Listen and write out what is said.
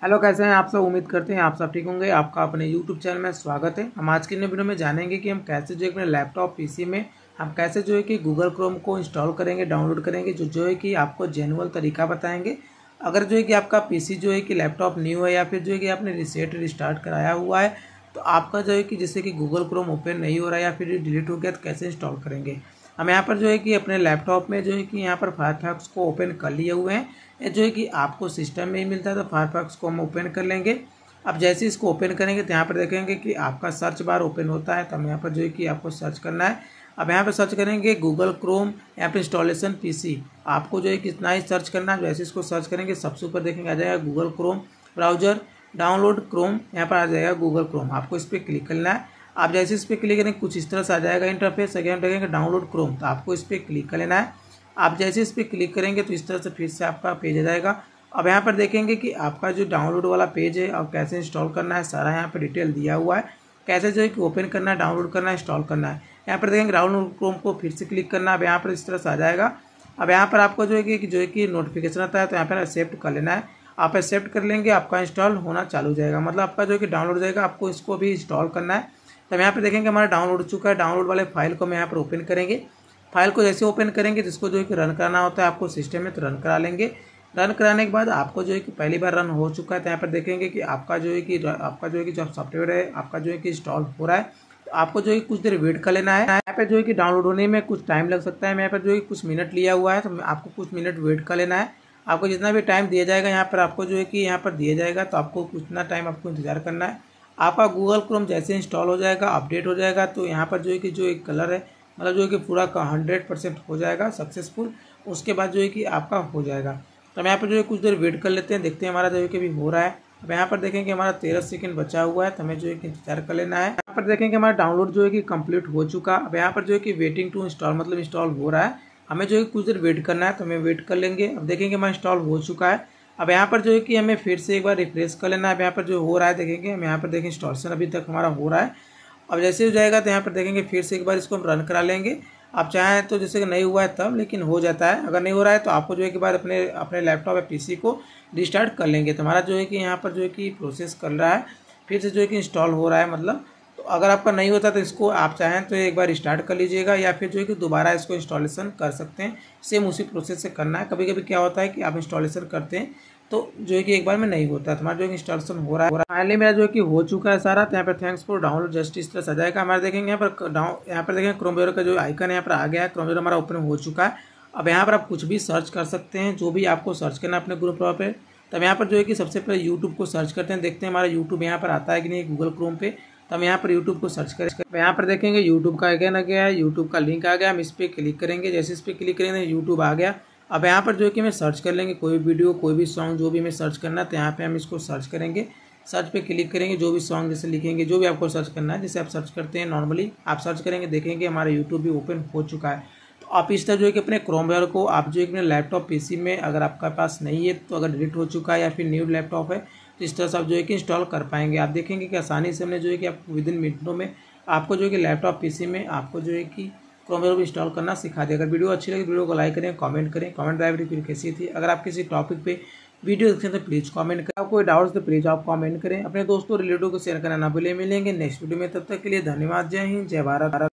Hello, कैसे हैं आप सब। उम्मीद करते हैं आप सब ठीक होंगे। आपका अपने यूट्यूब चैनल में स्वागत है। हम आज की नई वीडियो में जानेंगे कि हम कैसे जो है अपने लैपटॉप पीसी में हम कैसे जो है कि गूगल क्रोम को इंस्टॉल करेंगे, डाउनलोड करेंगे, जो है कि आपको जेन्युइन तरीका बताएंगे। अगर जो है कि आपका पीसी जो है कि लैपटॉप न्यू है या फिर जो है कि आपने रिस्टार्ट कराया हुआ है, तो आपका जो है कि जैसे कि गूगल क्रोम ओपन नहीं हो रहा है या फिर डिलीट हो गया, तो कैसे इंस्टॉल करेंगे। हम यहाँ पर जो है कि अपने लैपटॉप में जो है कि यहाँ पर फायरफॉक्स को ओपन कर लिए हुए हैं। ये जो है कि आपको सिस्टम में ही मिलता है, तो फायरफॉक्स को हम ओपन कर लेंगे। अब जैसे इसको ओपन करेंगे तो यहाँ पर देखेंगे कि आपका सर्च बार ओपन होता है, तो हम यहाँ पर जो है कि आपको सर्च करना है। अब यहाँ पर सर्च करेंगे गूगल क्रोम, यहाँ पर इंस्टॉलेशन पीसी। आपको जो है कितना ही सर्च करना है। जैसे इसको सर्च करेंगे सबसे ऊपर देखेंगे आ जाएगा Google Chrome browser download Chrome, यहाँ पर आ जाएगा गूगल क्रोम। आपको इस पर क्लिक करना है। आप जैसे इस पर क्लिक करेंगे कुछ इस तरह से आ जाएगा इंटरफेस। अगेन देखेंगे डाउनलोड क्रोम, तो आपको इस पर क्लिक कर लेना है। आप जैसे इस पर क्लिक करेंगे तो इस तरह से फिर से आपका पेज आ जाएगा। अब यहाँ पर देखेंगे कि आपका जो डाउनलोड वाला पेज है और कैसे इंस्टॉल करना है, सारा यहाँ पर डिटेल दिया हुआ है। कैसे जो है कि ओपन करना है, डाउनलोड करना है, इंस्टॉल करना है। यहाँ पर देखेंगे डाउनलोड क्रोम को फिर से क्लिक करना है। अब यहाँ पर इस तरह से आ जाएगा। अब यहाँ पर आपको जो है कि नोटिफिकेशन आता है, तो यहाँ पर एक्सेप्ट कर लेना है। आप एक्सेप्ट कर लेंगे, आपका इंस्टॉल होना चालू हो जाएगा। मतलब आपका जो है कि डाउनलोड हो जाएगा, आपको इसको भी इंस्टॉल करना है। तब यहाँ पे देखेंगे हमारा डाउनलोड हो चुका है। डाउनलोड वाले फाइल को हम यहाँ पर ओपन करेंगे। फाइल को जैसे ओपन करेंगे तो इसको जो है कि रन कराना होता है आपको सिस्टम में, तो रन करा लेंगे। रन कराने के बाद आपको जो है कि पहली बार रन हो चुका है, तो यहाँ पर देखेंगे कि आपका जो है कि जो सॉफ्टवेयर है आपका जो है कि इंस्टॉल हो रहा है। तो आपको जो है कुछ देर वेट कर लेना है। यहाँ पे जो है कि डाउनलोड होने में कुछ टाइम लग सकता है। यहाँ पर जो है कुछ मिनट लिया हुआ है, तो आपको कुछ मिनट वेट कर लेना है। आपको जितना भी टाइम दिया जाएगा यहाँ पर आपको जो है कि यहाँ पर दिया जाएगा, तो आपको उतना टाइम आपको इंतजार करना है। आपका गूगल क्रोम जैसे इंस्टॉल हो जाएगा, अपडेट हो जाएगा, तो यहाँ पर जो है कि जो एक कलर है, मतलब जो है कि पूरा का 100% हो जाएगा सक्सेसफुल। उसके बाद जो है कि आपका हो जाएगा। तो हम यहाँ पर जो है कुछ देर वेट कर लेते हैं, देखते हैं हमारा जो है कि अभी हो रहा है। अब यहाँ पर देखेंगे हमारा 13 सेकंड बचा हुआ है, तो हमें जो है कि इंतजार कर लेना है। यहाँ पर देखेंगे हमारा डाउनलोड जो है कि कंप्लीट हो चुका। अब यहाँ पर जो है कि वेटिंग टू इंस्टॉल, मतलब इंस्टॉल हो रहा है। हमें जो है कुछ देर वेट करना है, तो हमें वेट कर लेंगे। अब देखेंगे हमारा इंस्टॉल हो चुका है। अब यहाँ पर जो है कि हमें फिर से एक बार रिफ्रेश कर लेना है। अब यहाँ पर जो हो रहा है देखेंगे, हम यहाँ पर देखेंगे इंस्टॉलेशन अभी तक हमारा हो रहा है। अब जैसे हो जाएगा तो यहाँ पर देखेंगे फिर से एक बार इसको हम रन करा लेंगे। आप चाहें तो जैसे कि नहीं हुआ है तब, लेकिन हो जाता है। अगर नहीं हो रहा है तो आपको जो है कि बार अपने लैपटॉप या पीसी को रिस्टार्ट कर लेंगे। तो हमारा जो है कि यहाँ पर जो है कि प्रोसेस कर रहा है, फिर से जो है कि इंस्टॉल हो रहा है। मतलब तो अगर आपका नहीं होता तो इसको आप चाहें तो एक बार स्टार्ट कर लीजिएगा, या फिर जो है कि दोबारा इसको इंस्टॉलेशन कर सकते हैं। सेम उसी प्रोसेस से करना है। कभी कभी क्या होता है कि आप इंस्टॉलेशन करते हैं तो जो है कि एक बार में नहीं होता है। हमारा जो है इंस्टॉलेशन हो रहा है। फाइनली मेरा जो है कि हो चुका है सारा। तो यहाँ पर थैंक्स फॉर डाउनलोड जस्ट इस तरह से आ जाएगा। हमारे देखेंगे यहाँ पर देखेंगे क्रोम ब्राउज़र का जो आइकन यहाँ पर आ गया है। क्रोम ब्राउज़र हमारा ओपन हो चुका है। अब यहाँ पर आप कुछ भी सर्च कर सकते हैं, जो भी आपको सर्च करना है अपने ग्रुप पर। तब यहाँ पर जो है कि सबसे पहले यूट्यूब को सर्च करते हैं, देखते हैं हमारा यूट्यूब यहाँ पर आता है कि नहीं गूगल क्रोम पे। तो हम यहाँ पर यूट्यूब को सर्च करें। यहाँ पर देखेंगे यूट्यूब का आइकन आ गया है, यूट्यूब का लिंक आ गया। हम इस पर क्लिक करेंगे। जैसे इस पर क्लिक करेंगे यूट्यूब आ गया। अब यहाँ पर जो है कि हमें सर्च कर लेंगे कोई वीडियो, कोई भी सॉन्ग, जो भी हमें सर्च करना है, तो यहाँ पे हम इसको सर्च करेंगे। सर्च पे क्लिक करेंगे। जो भी सॉन्ग जैसे लिखेंगे, जो भी आपको सर्च करना है, जैसे आप सर्च करते हैं नॉर्मली आप सर्च करेंगे, देखेंगे हमारा यूट्यूब भी ओपन हो चुका है। तो आप इस तरह जो है कि अपने क्रोम ब्राउज़र को आप जो है अपने लैपटॉप पीसी में, अगर आपका पास नहीं है तो अगर डिलीट हो चुका है या फिर न्यू लैपटॉप है, तो इस तरह से आप जो है कि इंस्टॉल कर पाएंगे। आप देखेंगे कि आसानी से हमने जो है कि आप विदिन मिनटों में आपको जो है कि लैपटॉप पीसी में आपको जो है कि क्रोम ब्राउज़र इंस्टॉल करना सिखा दिया। अगर वीडियो अच्छी लगी वीडियो को लाइक करें, कमेंट करें। कमेंट ड्राइव फिर कैसी थी। अगर आप किसी टॉपिक पे वीडियो देखें तो प्लीज़ कमेंट करें। आप कोई डाउट्स तो प्लीज़ आप कमेंट करें। अपने दोस्तों रिलेटिव को शेयर करना ना भूलें। मिलेंगे नेक्स्ट वीडियो में, तब तक के लिए धन्यवाद। जय हिंद, जय भारत।